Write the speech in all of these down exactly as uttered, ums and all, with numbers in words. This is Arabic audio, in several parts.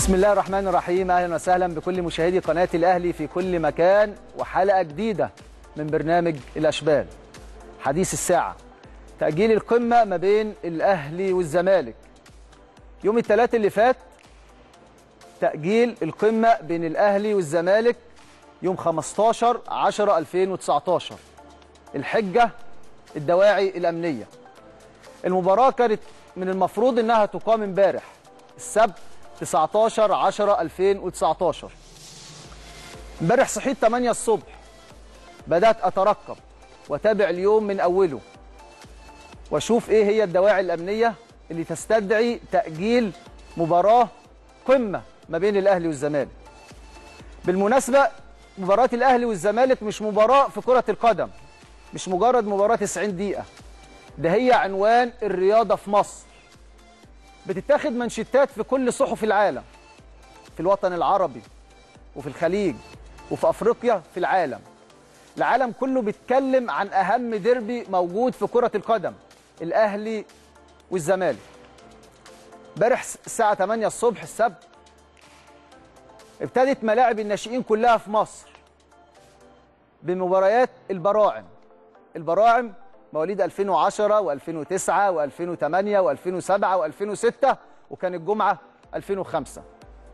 بسم الله الرحمن الرحيم. اهلا وسهلا بكل مشاهدي قناه الاهلي في كل مكان، وحلقه جديده من برنامج الاشبال. حديث الساعه، تاجيل القمه ما بين الاهلي والزمالك. يوم الثلاث اللي فات تاجيل القمه بين الاهلي والزمالك يوم خمستاشر عشرة ألفين وتسعتاشر. الحجه الدواعي الامنيه. المباراه كانت من المفروض انها تقام امبارح السبت تسعتاشر عشرة ألفين وتسعتاشر. امبارح صحيت تمانية الصبح، بدات اترقب واتابع اليوم من اوله واشوف ايه هي الدواعي الامنيه اللي تستدعي تاجيل مباراه قمه ما بين الاهلي والزمالك. بالمناسبه مباراه الاهلي والزمالك مش مباراه في كره القدم، مش مجرد مباراه تسعين دقيقه، ده هي عنوان الرياضه في مصر. بتتاخد منشطات في كل صحف العالم، في الوطن العربي وفي الخليج وفي افريقيا، في العالم. العالم كله بيتكلم عن اهم ديربي موجود في كرة القدم، الاهلي والزمالك. امبارح الساعة تمانية الصبح السبت ابتدت ملاعب الناشئين كلها في مصر بمباريات البراعم. البراعم مواليد ألفين وعشرة وألفين وتسعة وألفين وتمانية وألفين وسبعة وألفين وستة، وكان الجمعة ألفين وخمسة.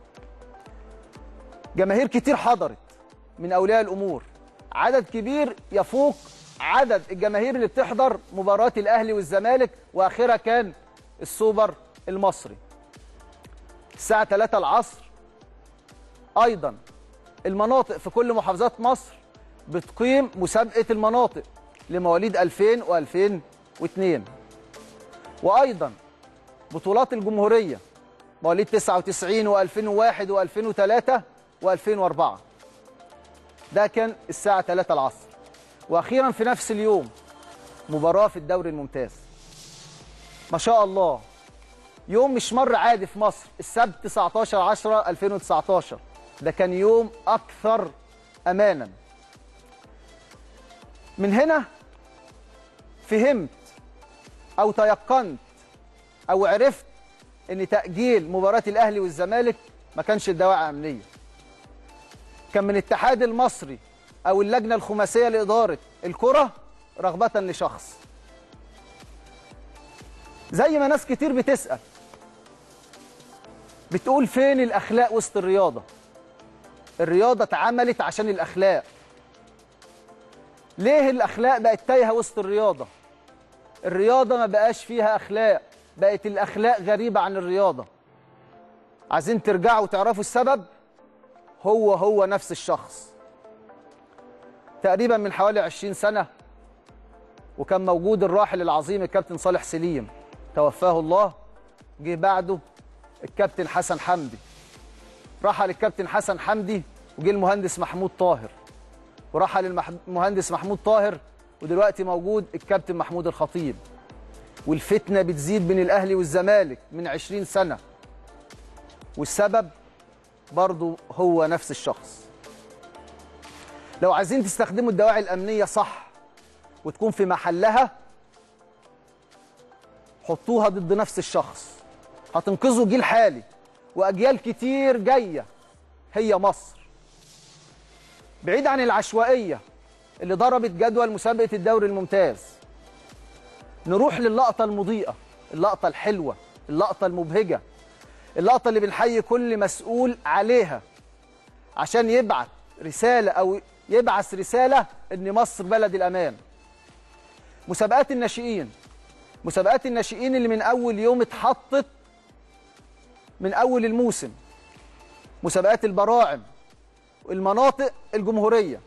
جماهير كتير حضرت من أولياء الأمور، عدد كبير يفوق عدد الجماهير اللي بتحضر مباراة الأهلي والزمالك، وآخرها كان السوبر المصري. الساعة تلاتة العصر أيضا المناطق في كل محافظات مصر بتقيم مسابقة المناطق لمواليد ألفين وألفين واثنين، وأيضا بطولات الجمهورية مواليد تسعة وتسعين وألفين وواحد وألفين وثلاثة وألفين وأربعة. ده كان الساعة تلاتة العصر. وأخيرا في نفس اليوم مباراة في الدوري الممتاز. ما شاء الله، يوم مش مر عادي في مصر. السبت تسعتاشر عشرة ألفين وتسعتاشر ده كان يوم أكثر أمانا. من هنا فهمت أو تيقنت أو عرفت أن تأجيل مباراة الأهلي والزمالك ما كانش الدواعي أمنية، كان من الاتحاد المصري أو اللجنة الخماسية لإدارة الكرة رغبة لشخص. زي ما ناس كتير بتسأل بتقول فين الأخلاق وسط الرياضة؟ الرياضة اتعملت عشان الأخلاق. ليه الأخلاق بقت تايهة وسط الرياضة؟ الرياضة ما بقاش فيها أخلاق، بقت الأخلاق غريبة عن الرياضة. عايزين ترجعوا وتعرفوا السبب؟ هو هو نفس الشخص. تقريبا من حوالي عشرين سنة وكان موجود الراحل العظيم الكابتن صالح سليم، توفاه الله. جه بعده الكابتن حسن حمدي، رحل الكابتن حسن حمدي وجه المهندس محمود طاهر، ورحل المهندس محمود طاهر ودلوقتي موجود الكابتن محمود الخطيب. والفتنة بتزيد بين الأهلي والزمالك من عشرين سنة، والسبب برضو هو نفس الشخص. لو عايزين تستخدموا الدواعي الأمنية صح وتكون في محلها، حطوها ضد نفس الشخص، هتنقذوا جيل حالي وأجيال كتير جاية. هي مصر بعيد عن العشوائية اللي ضربت جدول مسابقة الدوري الممتاز. نروح للقطة المضيئة، اللقطة الحلوة، اللقطة المبهجة، اللقطة اللي بنحيي كل مسؤول عليها عشان يبعت رسالة أو يبعث رسالة إن مصر بلد الأمان. مسابقات الناشئين، مسابقات الناشئين اللي من أول يوم اتحطت من أول الموسم، مسابقات البراعم والمناطق الجمهورية.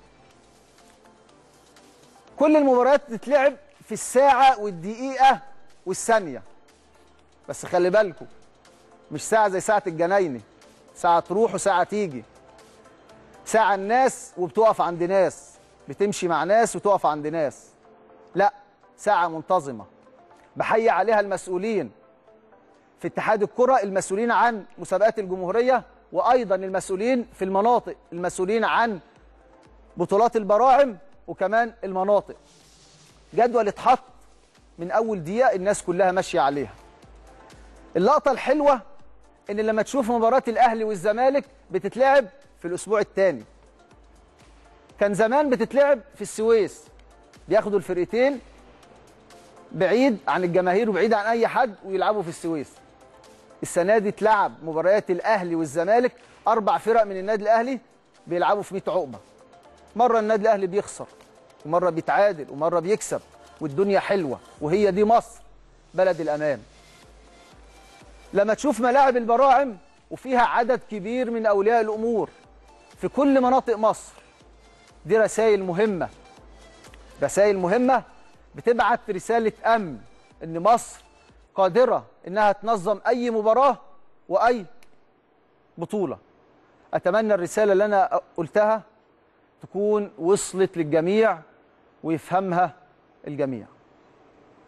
كل المباريات تتلعب في الساعة والدقيقة والثانية، بس خلي بالكم مش ساعة زي ساعة الجنايني، ساعة تروح وساعة تيجي، ساعة الناس وبتقف عند ناس، بتمشي مع ناس وتقف عند ناس. لا، ساعة منتظمة بحيي عليها المسؤولين في اتحاد الكرة، المسؤولين عن مسابقات الجمهورية، وأيضا المسؤولين في المناطق، المسؤولين عن بطولات البراعم وكمان المناطق. جدول اتحط من أول دقيقة الناس كلها ماشية عليها. اللقطة الحلوة ان لما تشوف مباراه الاهلي والزمالك بتتلعب في الاسبوع الثاني. كان زمان بتتلعب في السويس، بياخدوا الفرقتين بعيد عن الجماهير وبعيد عن اي حد ويلعبوا في السويس. السنه دي اتلعب مباريات الاهلي والزمالك، اربع فرق من النادي الاهلي بيلعبوا في مية عقبه. مره النادي الاهلي بيخسر ومره بيتعادل ومره بيكسب والدنيا حلوه، وهي دي مصر بلد الامان. لما تشوف ملاعب البراعم وفيها عدد كبير من اولياء الامور في كل مناطق مصر، دي رسائل مهمه، رسائل مهمه بتبعت رساله امن ان مصر قادره انها تنظم اي مباراه واي بطوله. اتمنى الرساله اللي انا قلتها تكون وصلت للجميع ويفهمها الجميع.